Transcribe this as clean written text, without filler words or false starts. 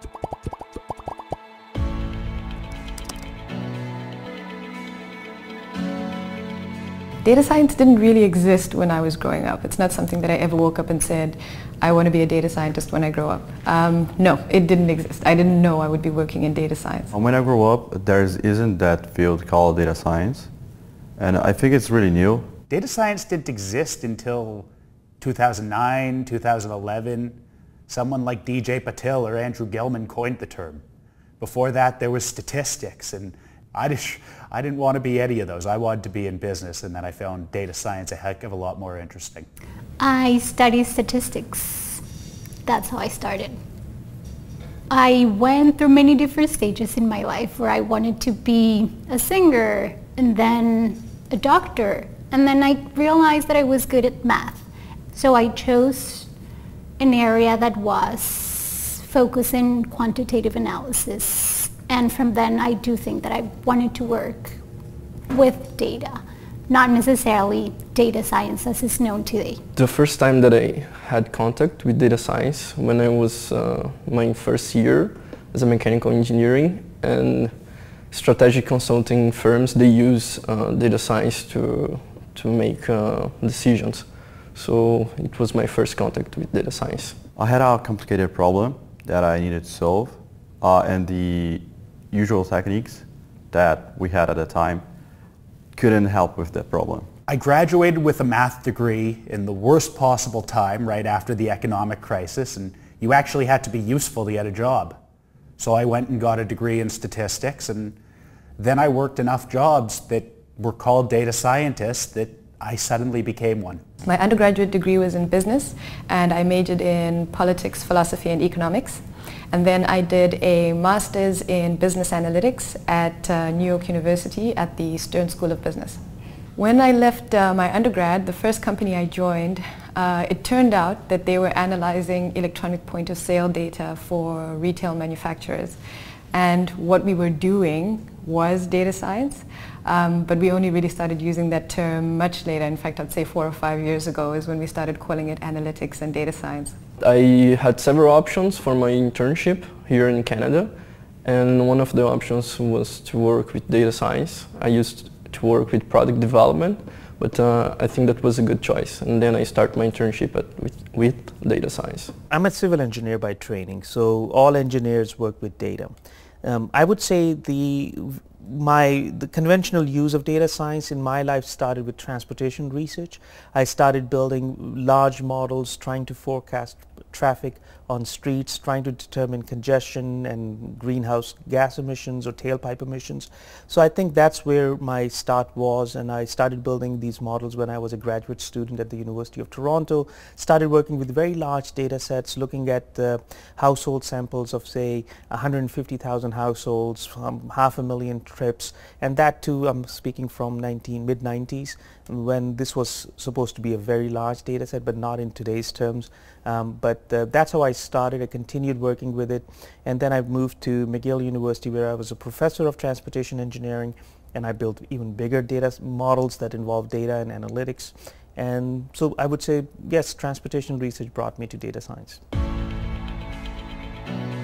Data science didn't really exist when I was growing up. It's not something that I ever woke up and said, I want to be a data scientist when I grow up. No, it didn't exist. I didn't know I would be working in data science. When I grew up, there isn't that field called data science, and I think it's really new. Data science didn't exist until 2009, 2011. Someone like DJ Patil or Andrew Gilman coined the term. Before that, there was statistics, and I didn't want to be any of those. I wanted to be in business, and then I found data science a heck of a lot more interesting. I studied statistics. That's how I started. I went through many different stages in my life where I wanted to be a singer and then a doctor, and then I realized that I was good at math. So I chose an area that was focused in quantitative analysis. And from then, I do think that I wanted to work with data, not necessarily data science as is known today. The first time that I had contact with data science when I was my first year as a mechanical engineering, and strategic consulting firms, they use data science to make decisions. So it was my first contact with data science. I had a complicated problem that I needed to solve, and the usual techniques that we had at the time couldn't help with that problem. I graduated with a math degree in the worst possible time, right after the economic crisis, and you actually had to be useful to get a job. So I went and got a degree in statistics, and then I worked enough jobs that were called data scientists that I suddenly became one. My undergraduate degree was in business, and I majored in politics, philosophy, and economics. And then I did a master's in business analytics at New York University at the Stern School of Business. When I left my undergrad, the first company I joined, it turned out that they were analyzing electronic point of sale data for retail manufacturers. And what we were doing was data science, but we only really started using that term much later. In fact, I'd say 4 or 5 years ago is when we started calling it analytics and data science. I had several options for my internship here in Canada, and one of the options was to work with data science. I used to work with product development, but I think that was a good choice, and then I started my internship with data science. I'm a civil engineer by training, so all engineers work with data. I would say the conventional use of data science in my life started with transportation research. I started building large models, trying to forecast traffic on streets, trying to determine congestion and greenhouse gas emissions or tailpipe emissions. So I think that's where my start was, and I started building these models when I was a graduate student at the University of Toronto. Started working with very large data sets, looking at household samples of say 150,000 households, 500,000 trips, and that too I'm speaking from mid-90s, when this was supposed to be a very large data set, but not in today's terms. But that's how I started. I continued working with it, and then I moved to McGill University, where I was a professor of transportation engineering, and I built even bigger data models that involve data and analytics. And so I would say, yes, transportation research brought me to data science.